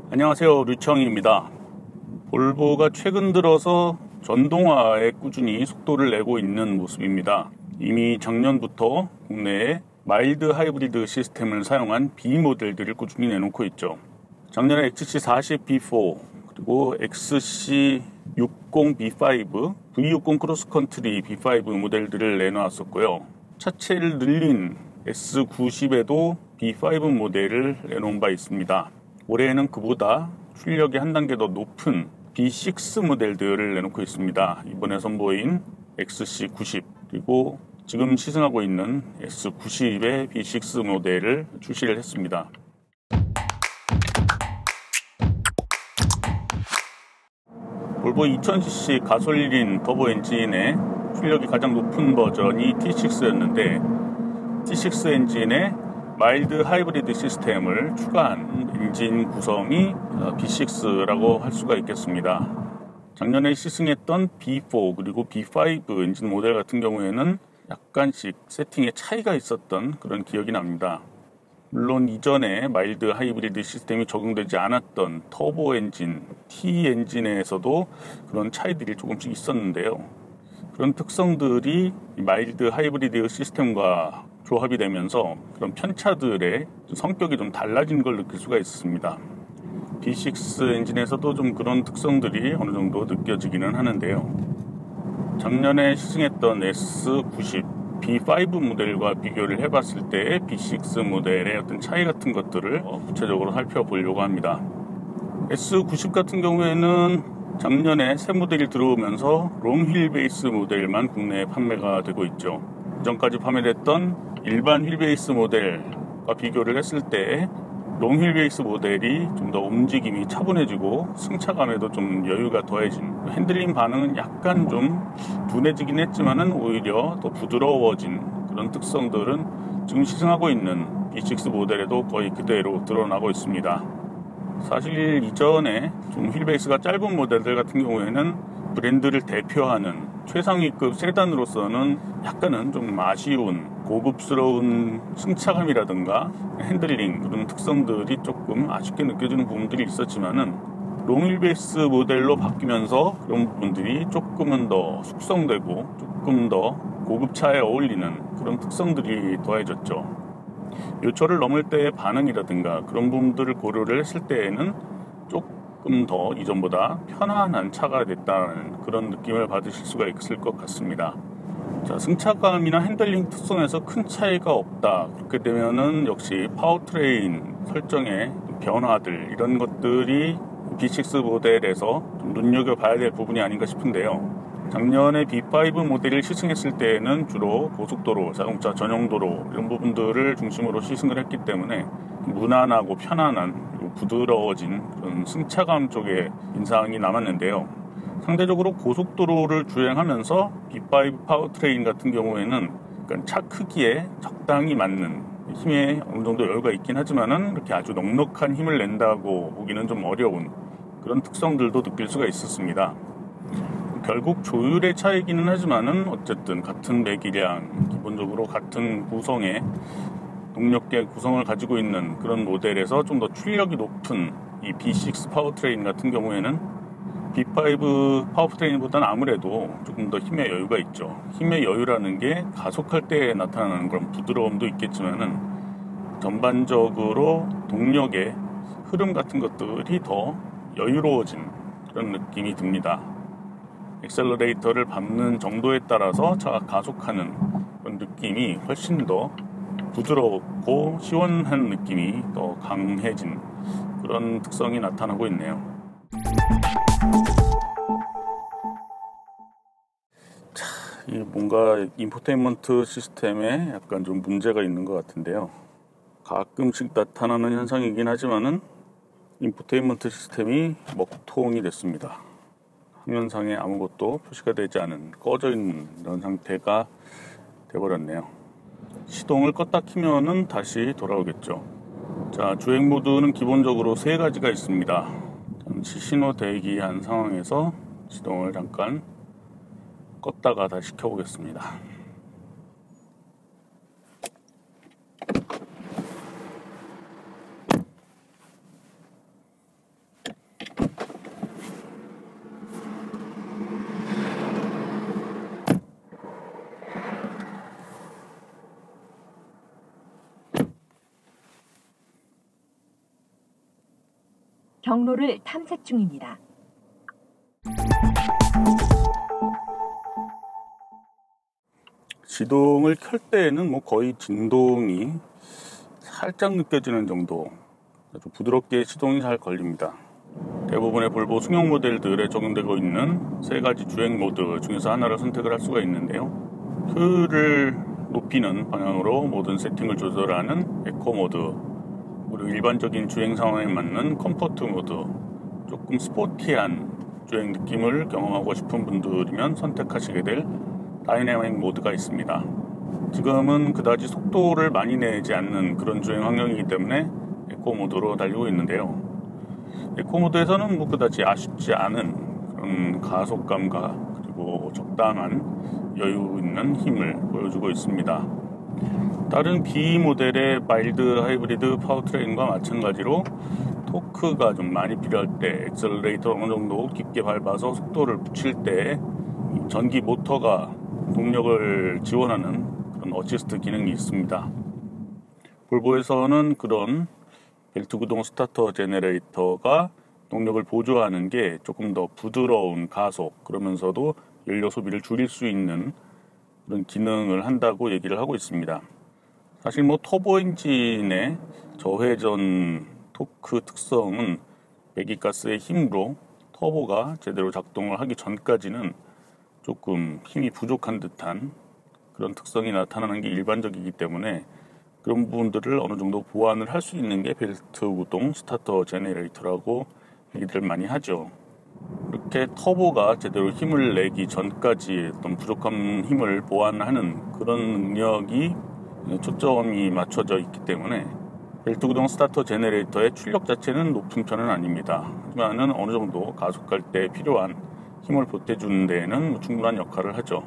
안녕하세요, 류청입니다. 볼보가 최근 들어서 전동화에 꾸준히 속도를 내고 있는 모습입니다. 이미 작년부터 국내에 마일드 하이브리드 시스템을 사용한 B 모델들을 꾸준히 내놓고 있죠. 작년에 XC40 B4 그리고 XC60 B5, V60 크로스컨트리 B5 모델들을 내놓았었고요. 차체를 늘린 S90에도 B5 모델을 내놓은 바 있습니다. 올해에는 그보다 출력이 한 단계 더 높은 B6 모델들을 내놓고 있습니다. 이번에 선보인 XC90 그리고 지금 시승하고 있는 S90의 B6 모델을 출시를 했습니다. 볼보 2000cc 가솔린 터보 엔진의 출력이 가장 높은 버전이 T6였는데 T6 엔진에 마일드 하이브리드 시스템을 추가한 엔진 구성이 B6라고 할 수가 있겠습니다. 작년에 시승했던 B4 그리고 B5 엔진 모델 같은 경우에는 약간씩 세팅에 차이가 있었던 그런 기억이 납니다. 물론 이전에 마일드 하이브리드 시스템이 적용되지 않았던 터보 엔진, T 엔진에서도 그런 차이들이 조금씩 있었는데요. 그런 특성들이 마일드 하이브리드 시스템과 조합이 되면서 그런 편차들의 성격이 좀 달라진 걸 느낄 수가 있습니다. B6 엔진에서도 좀 그런 특성들이 어느 정도 느껴지기는 하는데요. 작년에 시승했던 S90 B5 모델과 비교를 해봤을 때 B6 모델의 어떤 차이 같은 것들을 구체적으로 살펴보려고 합니다. S90 같은 경우에는 작년에 새 모델이 들어오면서 롱휠 베이스 모델만 국내에 판매가 되고 있죠. 이전까지 판매됐던 일반 휠베이스 모델과 비교를 했을 때 롱휠 베이스 모델이 좀 더 움직임이 차분해지고 승차감에도 좀 여유가 더해진, 핸들링 반응은 약간 좀 둔해지긴 했지만은 오히려 더 부드러워진 그런 특성들은 지금 시승하고 있는 B6 모델에도 거의 그대로 드러나고 있습니다. 사실 이전에 좀 휠베이스가 짧은 모델들 같은 경우에는 브랜드를 대표하는 최상위급 세단으로서는 약간은 좀 아쉬운 고급스러운 승차감이라든가 핸들링 그런 특성들이 조금 아쉽게 느껴지는 부분들이 있었지만은 롱휠베이스 모델로 바뀌면서 그런 부분들이 조금은 더 숙성되고 조금 더 고급차에 어울리는 그런 특성들이 더해졌죠. 요철을 넘을 때의 반응이라든가 그런 부분들을 고려를 했을 때에는 조금 더 이전보다 편안한 차가 됐다는 그런 느낌을 받으실 수가 있을 것 같습니다. 자, 승차감이나 핸들링 특성에서 큰 차이가 없다. 그렇게 되면은 역시 파워트레인 설정의 변화들 이런 것들이 B6 모델에서 좀 눈여겨봐야 될 부분이 아닌가 싶은데요. 작년에 B5 모델을 시승했을 때에는 주로 고속도로, 자동차 전용도로 이런 부분들을 중심으로 시승을 했기 때문에 무난하고 편안한 그리고 부드러워진 그런 승차감 쪽의 인상이 남았는데요. 상대적으로 고속도로를 주행하면서 B5 파워트레인 같은 경우에는 차 크기에 적당히 맞는 힘에 어느 정도 여유가 있긴 하지만은 이렇게 아주 넉넉한 힘을 낸다고 보기는 좀 어려운 그런 특성들도 느낄 수가 있었습니다. 결국 조율의 차이기는 하지만은 어쨌든 같은 배기량, 기본적으로 같은 구성의 동력계 구성을 가지고 있는 그런 모델에서 좀 더 출력이 높은 이 B6 파워트레인 같은 경우에는 B5 파워트레인보다는 아무래도 조금 더 힘의 여유가 있죠. 힘의 여유라는 게 가속할 때 나타나는 그런 부드러움도 있겠지만은 전반적으로 동력의 흐름 같은 것들이 더 여유로워진 그런 느낌이 듭니다. 엑셀러레이터를 밟는 정도에 따라서 차가 가속하는 그런 느낌이 훨씬 더 부드럽고 시원한 느낌이 더 강해진 그런 특성이 나타나고 있네요. 자, 이 뭔가 인포테인먼트 시스템에 약간 좀 문제가 있는 것 같은데요. 가끔씩 나타나는 현상이긴 하지만은 인포테인먼트 시스템이 먹통이 됐습니다. 화면상에 아무것도 표시가 되지 않은 꺼져 있는 이런 상태가 되어버렸네요. 시동을 껐다 키면은 다시 돌아오겠죠. 자, 주행 모드는 기본적으로 세 가지가 있습니다. 잠시 신호 대기한 상황에서 시동을 잠깐 껐다가 다시 켜보겠습니다. 경로를 탐색 중입니다. 시동을 켤 때에는 뭐 거의 진동이 살짝 느껴지는 정도, 아주 부드럽게 시동이 잘 걸립니다. 대부분의 볼보 승용 모델들에 적용되고 있는 세 가지 주행 모드 중에서 하나를 선택을 할 수가 있는데요. 효율을 높이는 방향으로 모든 세팅을 조절하는 에코 모드, 그리고 일반적인 주행 상황에 맞는 컴포트 모드, 조금 스포티한 주행 느낌을 경험하고 싶은 분들이면 선택하시게 될 다이내믹 모드가 있습니다. 지금은 그다지 속도를 많이 내지 않는 그런 주행 환경이기 때문에 에코 모드로 달리고 있는데요. 에코 모드에서는 뭐 그다지 아쉽지 않은 그런 가속감과 그리고 적당한 여유 있는 힘을 보여주고 있습니다. 다른 B 모델의 마일드 하이브리드 파워트레인과 마찬가지로 토크가 좀 많이 필요할 때 액셀레이터를 어느 정도 깊게 밟아서 속도를 붙일 때 전기 모터가 동력을 지원하는 그런 어시스트 기능이 있습니다. 볼보에서는 그런 벨트 구동 스타터 제너레이터가 동력을 보조하는 게 조금 더 부드러운 가속, 그러면서도 연료 소비를 줄일 수 있는 그런 기능을 한다고 얘기를 하고 있습니다. 사실 뭐 터보 엔진의 저회전 토크 특성은 배기가스의 힘으로 터보가 제대로 작동을 하기 전까지는 조금 힘이 부족한 듯한 그런 특성이 나타나는 게 일반적이기 때문에 그런 부분들을 어느 정도 보완을 할 수 있는 게 벨트 구동 스타터 제너레이터라고 얘기들 많이 하죠. 이렇게 터보가 제대로 힘을 내기 전까지 어떤 부족한 힘을 보완하는 그런 능력이 초점이 맞춰져 있기 때문에 벨트 구동 스타터 제너레이터의 출력 자체는 높은 편은 아닙니다. 하지만은 어느 정도 가속할 때 필요한 힘을 보태주는 데에는 충분한 역할을 하죠.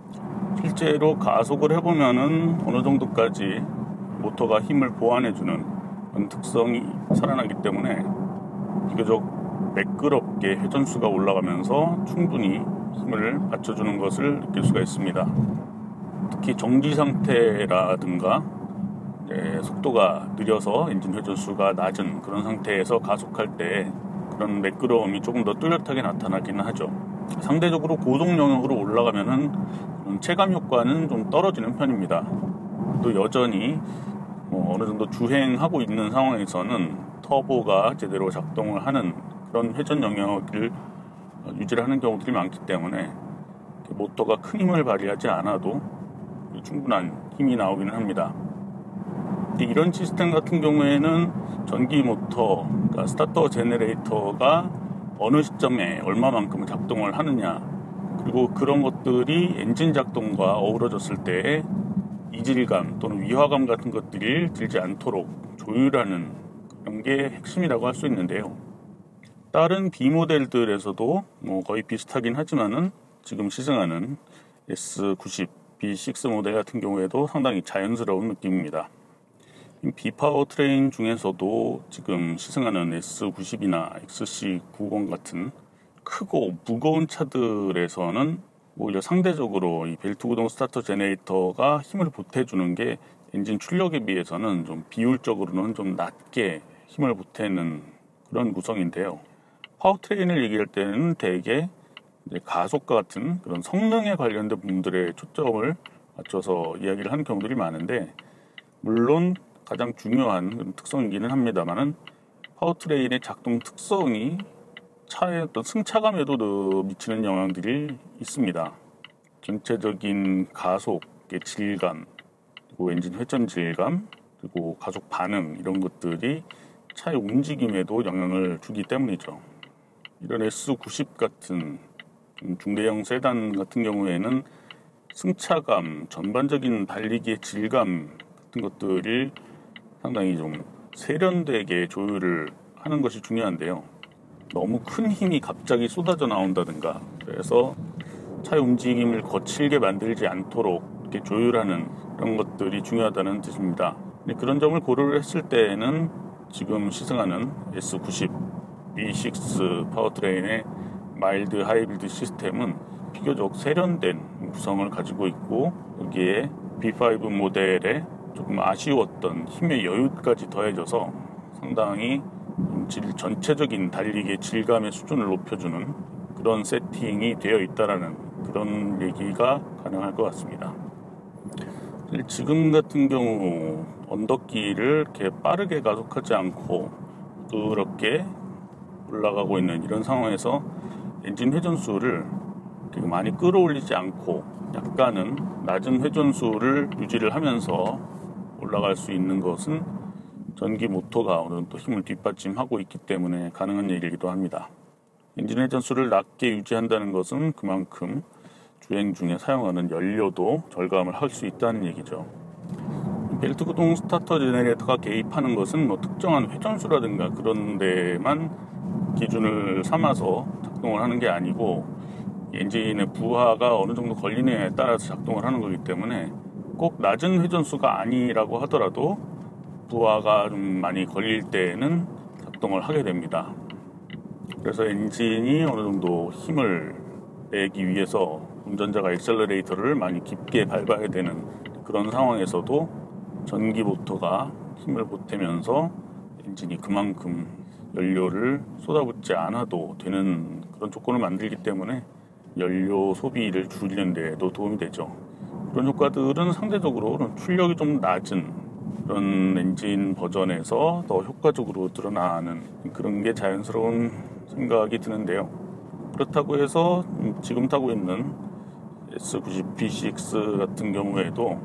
실제로 가속을 해보면은 어느 정도까지 모터가 힘을 보완해주는 그런 특성이 살아나기 때문에 비교적 매끄럽게 회전수가 올라가면서 충분히 힘을 받쳐주는 것을 느낄 수가 있습니다. 특히 정지 상태라든가 속도가 느려서 엔진 회전수가 낮은 그런 상태에서 가속할 때 그런 매끄러움이 조금 더 뚜렷하게 나타나기는 하죠. 상대적으로 고속 영역으로 올라가면은 체감 효과는 좀 떨어지는 편입니다. 또 여전히 어느 정도 주행하고 있는 상황에서는 터보가 제대로 작동을 하는 그런 회전 영역을 유지를 하는 경우들이 많기 때문에 모터가 큰 힘을 발휘하지 않아도 충분한 힘이 나오기는 합니다. 이런 시스템 같은 경우에는 전기 모터, 그러니까 스타터 제너레이터가 어느 시점에 얼마만큼 작동을 하느냐, 그리고 그런 것들이 엔진 작동과 어우러졌을 때 이질감 또는 위화감 같은 것들이 들지 않도록 조율하는 그런 게 핵심이라고 할 수 있는데요. 다른 B 모델들에서도 거의 비슷하긴 하지만은 지금 시승하는 S90 B6 모델 같은 경우에도 상당히 자연스러운 느낌입니다. B 파워트레인 중에서도 지금 시승하는 S90이나 XC90 같은 크고 무거운 차들에서는 오히려 상대적으로 이 벨트 구동 스타터 제너레이터가 힘을 보태주는 게 엔진 출력에 비해서는 좀 비율적으로는 좀 낮게 힘을 보태는 그런 구성인데요. 파워트레인을 얘기할 때는 대개 이제 가속과 같은 그런 성능에 관련된 부분들에 초점을 맞춰서 이야기를 하는 경우들이 많은데, 물론 가장 중요한 특성이기는 합니다만은 파워트레인의 작동 특성이 차의 어떤 승차감에도 미치는 영향들이 있습니다. 전체적인 가속의 질감, 그리고 엔진 회전 질감, 그리고 가속 반응, 이런 것들이 차의 움직임에도 영향을 주기 때문이죠. 이런 S90 같은 중대형 세단 같은 경우에는 승차감, 전반적인 달리기의 질감 같은 것들이 상당히 좀 세련되게 조율을 하는 것이 중요한데요. 너무 큰 힘이 갑자기 쏟아져 나온다든가, 그래서 차의 움직임을 거칠게 만들지 않도록 이렇게 조율하는 그런 것들이 중요하다는 뜻입니다. 그런 점을 고려를 했을 때에는 지금 시승하는 S90 B6 파워트레인의 마일드 하이브리드 시스템은 비교적 세련된 구성을 가지고 있고, 여기에 B5 모델에 조금 아쉬웠던 힘의 여유까지 더해져서 상당히 전체적인 달리기의 질감의 수준을 높여주는 그런 세팅이 되어 있다라는 그런 얘기가 가능할 것 같습니다. 지금 같은 경우 언덕길을 이렇게 빠르게 가속하지 않고 부드럽게 올라가고 있는 이런 상황에서 엔진 회전수를 많이 끌어올리지 않고 약간은 낮은 회전수를 유지를 하면서 올라갈 수 있는 것은 전기 모터가 어느 정도 힘을 뒷받침하고 있기 때문에 가능한 얘기이기도 합니다. 엔진 회전수를 낮게 유지한다는 것은 그만큼 주행 중에 사용하는 연료도 절감을 할 수 있다는 얘기죠. 벨트 구동 스타터 제네레이터가 개입하는 것은 특정한 회전수라든가 그런 데만 기준을 삼아서 작동을 하는 게 아니고 엔진의 부하가 어느 정도 걸리느냐에 따라서 작동을 하는 거기 때문에 꼭 낮은 회전수가 아니라고 하더라도 부하가 좀 많이 걸릴 때에는 작동을 하게 됩니다. 그래서 엔진이 어느 정도 힘을 내기 위해서 운전자가 액셀러레이터를 많이 깊게 밟아야 되는 그런 상황에서도 전기 모터가 힘을 보태면서 엔진이 그만큼 연료를 쏟아붓지 않아도 되는 그런 조건을 만들기 때문에 연료 소비를 줄이는 데에도 도움이 되죠. 그런 효과들은 상대적으로 출력이 좀 낮은 그런 엔진 버전에서 더 효과적으로 드러나는 그런 게 자연스러운 생각이 드는데요. 그렇다고 해서 지금 타고 있는 S90 B6 같은 경우에도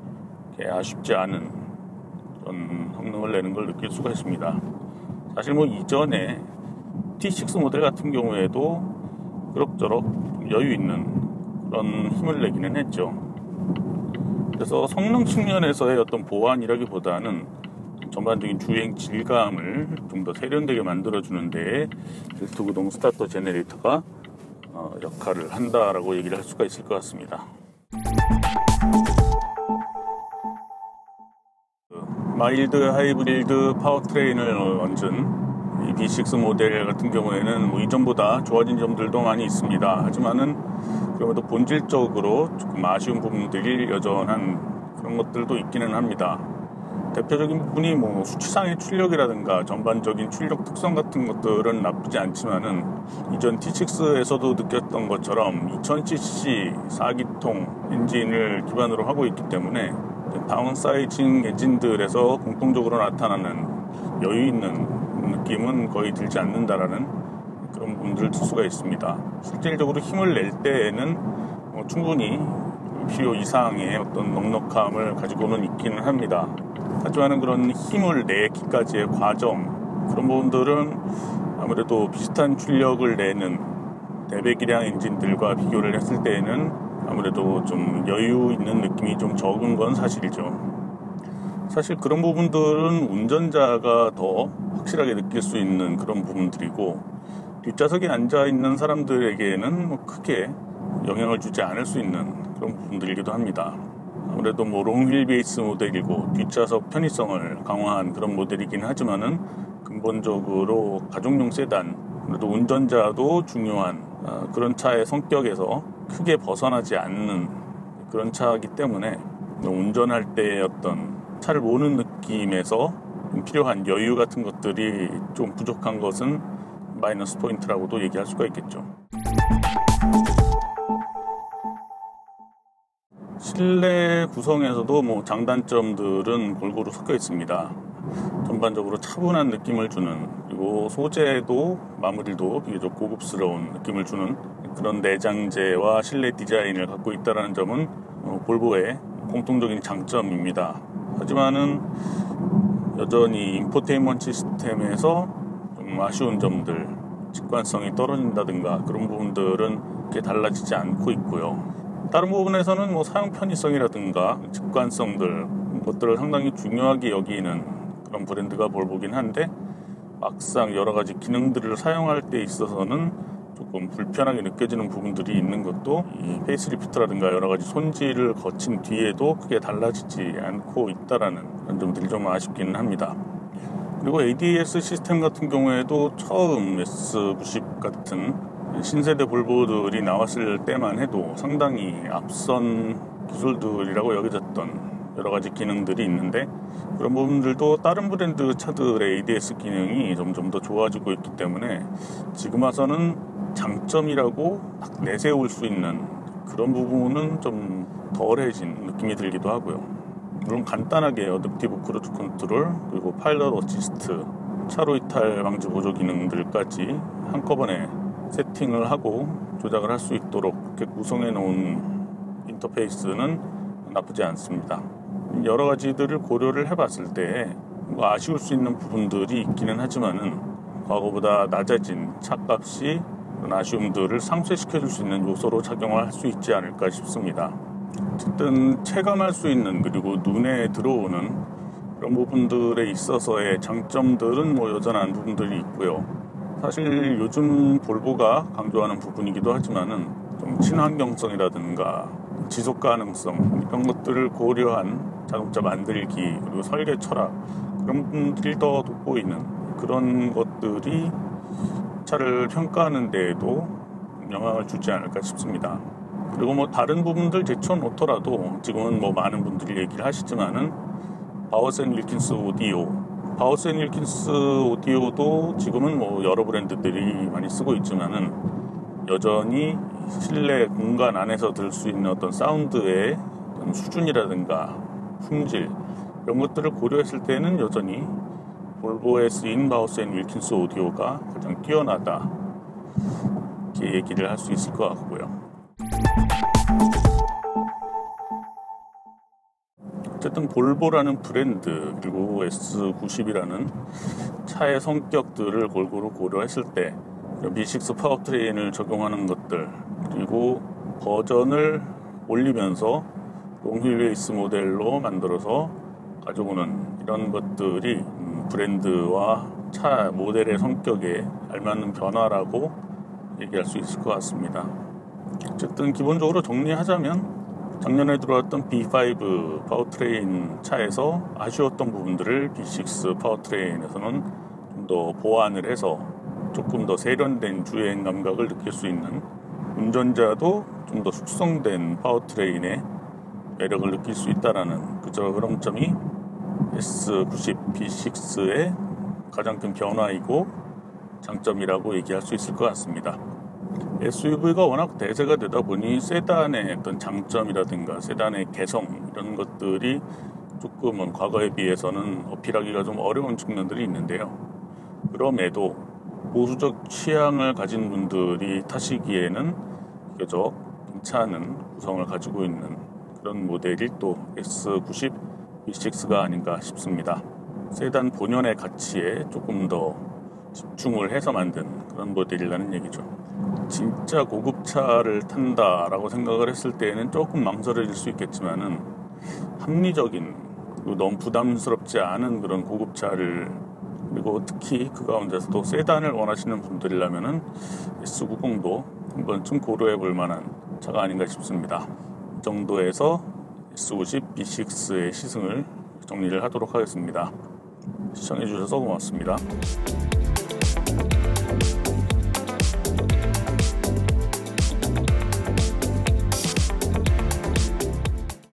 아쉽지 않은 그런 성능을 내는 걸 느낄 수가 있습니다. 사실 이전에 T6 모델 같은 경우에도 그럭저럭 여유 있는 그런 힘을 내기는 했죠. 그래서 성능 측면에서의 어떤 보완이라기보다는 전반적인 주행 질감을 좀 더 세련되게 만들어주는 데에 벨트 구동 스타터 제네레이터가 역할을 한다라고 얘기를 할 수가 있을 것 같습니다. 마일드 하이브리드 파워트레인을 얹은 이 B6 모델 같은 경우에는 이전보다 좋아진 점들도 많이 있습니다. 하지만은 그럼에도 본질적으로 조금 아쉬운 부분들이 여전한 그런 것들도 있기는 합니다. 대표적인 부분이 수치상의 출력이라든가 전반적인 출력 특성 같은 것들은 나쁘지 않지만은 이전 T6에서도 느꼈던 것처럼 2000cc 4기통 엔진을 기반으로 하고 있기 때문에 다운사이징 엔진들에서 공통적으로 나타나는 여유 있는 느낌은 거의 들지 않는다라는 그런 부분들을 들 수가 있습니다. 실질적으로 힘을 낼 때에는 충분히 필요 이상의 어떤 넉넉함을 가지고는 있기는 합니다. 하지만 그런 힘을 내기까지의 과정, 그런 부분들은 아무래도 비슷한 출력을 내는 대배기량 엔진들과 비교를 했을 때에는 아무래도 좀 여유 있는 느낌이 좀 적은 건 사실이죠. 사실 그런 부분들은 운전자가 더 확실하게 느낄 수 있는 그런 부분들이고, 뒷좌석에 앉아있는 사람들에게는 크게 영향을 주지 않을 수 있는 그런 부분들이기도 합니다. 아무래도 롱휠 베이스 모델이고 뒷좌석 편의성을 강화한 그런 모델이긴 하지만은 근본적으로 가족용 세단, 그래도 운전자도 중요한 그런 차의 성격에서 크게 벗어나지 않는 그런 차이기 때문에 운전할 때의 어떤 차를 모는 느낌에서 필요한 여유 같은 것들이 좀 부족한 것은 마이너스 포인트라고도 얘기할 수가 있겠죠. 실내 구성에서도 장단점들은 골고루 섞여 있습니다. 전반적으로 차분한 느낌을 주는, 그리고 소재도 마무리도 비교적 고급스러운 느낌을 주는 그런 내장재와 실내 디자인을 갖고 있다는 점은 볼보의 공통적인 장점입니다. 하지만은 여전히 인포테인먼트 시스템에서 좀 아쉬운 점들, 직관성이 떨어진다든가 그런 부분들은 그렇게 달라지지 않고 있고요. 다른 부분에서는 사용 편의성이라든가 직관성들, 것들을 상당히 중요하게 여기는 그런 브랜드가 볼보긴 한데, 막상 여러 가지 기능들을 사용할 때 있어서는 조금 불편하게 느껴지는 부분들이 있는 것도 이 페이스리프트라든가 여러 가지 손질을 거친 뒤에도 크게 달라지지 않고 있다라는 그런 점들이 좀 아쉽기는 합니다. 그리고 ADAS 시스템 같은 경우에도 처음 S90 같은 신세대 볼보들이 나왔을 때만 해도 상당히 앞선 기술들이라고 여겨졌던 여러 가지 기능들이 있는데 그런 부분들도 다른 브랜드 차들의 ADS 기능이 점점 더 좋아지고 있기 때문에 지금 와서는 장점이라고 딱 내세울 수 있는 그런 부분은 좀 덜해진 느낌이 들기도 하고요. 물론 간단하게 어댑티브 크루즈 컨트롤 그리고 파일럿 어시스트, 차로 이탈 방지 보조 기능들까지 한꺼번에 세팅을 하고 조작을 할 수 있도록 이렇게 구성해 놓은 인터페이스는 나쁘지 않습니다. 여러 가지들을 고려를 해봤을 때 아쉬울 수 있는 부분들이 있기는 하지만은 과거보다 낮아진 차값이 그런 아쉬움들을 상쇄시켜줄 수 있는 요소로 작용을 할 수 있지 않을까 싶습니다. 어쨌든 체감할 수 있는 그리고 눈에 들어오는 그런 부분들에 있어서의 장점들은 여전한 부분들이 있고요. 사실 요즘 볼보가 강조하는 부분이기도 하지만은 좀 친환경성이라든가 지속 가능성 이런 것들을 고려한 자동차 만들기 그리고 설계 철학 그런 부분들이 더 돋보이는 그런 것들이 차를 평가하는 데에도 영향을 주지 않을까 싶습니다. 그리고 다른 부분들 제쳐놓더라도 지금은 많은 분들이 얘기를 하시지만은 바우스 앤 윌킨스 오디오도 지금은 여러 브랜드들이 많이 쓰고 있지만은 여전히 실내 공간 안에서 들을 수 있는 어떤 사운드의 어떤 수준이라든가 품질 이런 것들을 고려했을 때는 여전히 볼보에 쓰인 바우스 앤 윌킨스 오디오가 가장 뛰어나다 이렇게 얘기를 할 수 있을 것 같고요. 어쨌든 볼보라는 브랜드 그리고 S90이라는 차의 성격들을 골고루 고려했을 때 V6 파워트레인을 적용하는 것들 그리고 버전을 올리면서 롱휠 베이스 모델로 만들어서 가져오는 이런 것들이 브랜드와 차 모델의 성격에 알맞는 변화라고 얘기할 수 있을 것 같습니다. 어쨌든 기본적으로 정리하자면 작년에 들어왔던 B5 파워트레인 차에서 아쉬웠던 부분들을 B6 파워트레인에서는 좀 더 보완을 해서 조금 더 세련된 주행 감각을 느낄 수 있는 운전자도 좀 더 숙성된 파워트레인의 매력을 느낄 수 있다는 그런 점이 S90 B6의 가장 큰 변화이고 장점이라고 얘기할 수 있을 것 같습니다. SUV가 워낙 대세가 되다 보니 세단의 어떤 장점이라든가 세단의 개성 이런 것들이 조금은 과거에 비해서는 어필하기가 좀 어려운 측면들이 있는데요. 그럼에도 보수적 취향을 가진 분들이 타시기에는 비교적 괜찮은 구성을 가지고 있는 그런 모델이 또 S90 B6가 아닌가 싶습니다. 세단 본연의 가치에 조금 더 집중을 해서 만든 그런 모델이라는 얘기죠. 진짜 고급차를 탄다라고 생각을 했을 때에는 조금 망설여질 수 있겠지만은 합리적인 그리고 너무 부담스럽지 않은 그런 고급차를 그리고 특히 그 가운데서도 세단을 원하시는 분들이라면은 S90도 한 번쯤 고려해 볼 만한 차가 아닌가 싶습니다. 이 정도에서 S90 B6의 시승을 정리를 하도록 하겠습니다. 시청해 주셔서 고맙습니다.